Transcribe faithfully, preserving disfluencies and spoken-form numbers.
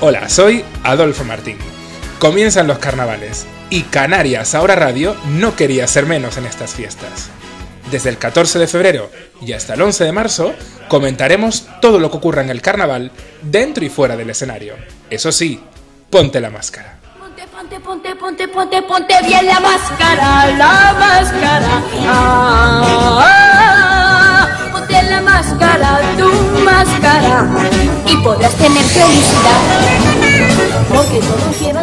Hola, soy Adolfo Martín. Comienzan los carnavales y Canarias Ahora Radio no quería ser menos en estas fiestas. Desde el catorce de febrero y hasta el once de marzo comentaremos todo lo que ocurra en el carnaval dentro y fuera del escenario. Eso sí, ponte la máscara. Ponte, ponte, ponte, ponte, ponte, ponte bien la máscara, la máscara. Ah, ah, ponte la máscara, tu máscara, y podrás tener felicidad. Porque todo tiempo